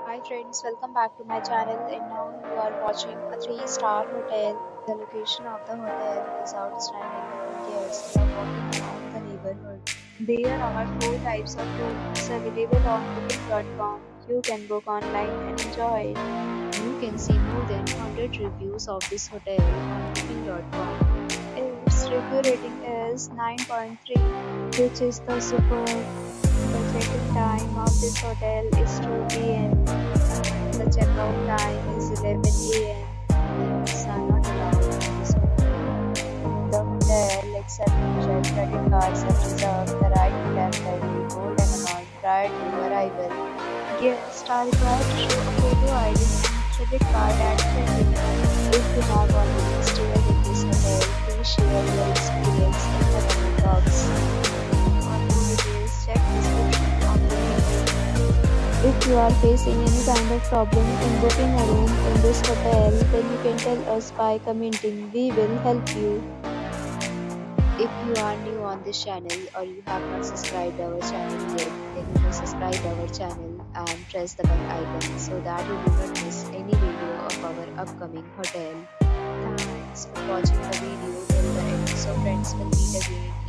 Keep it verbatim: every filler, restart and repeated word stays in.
Hi friends, welcome back to my channel and now you are watching a three star hotel. The location of the hotel is outstanding and guests love walking around the neighborhood. There are four types of rooms available on booking dot com. You can book online and enjoy it. You can see more than one hundred reviews of this hotel on booking dot com. Its review rating is nine point three, which is the superb. The check-in time of this hotel is two p m The checkout time is eleven a m Pets are not allowed in this hotel. The hotel accepts major credit cards and reserves the right to temporarily hold an amount prior to arrival. Guests are required to show a photo I D and credit card at check-in. If you have already stayed in this hotel, please share your experience in the comment box. For more details, check description on the video. If you are facing any kind of problem in booking a room in this hotel, then you can tell us by commenting. We will help you. If you are new on this channel or you have not subscribed our channel yet, then you may subscribe our channel and press the bell icon so that you do not miss any video of our upcoming hotel. Thanks for watching the video till the end. So friends, will meet again.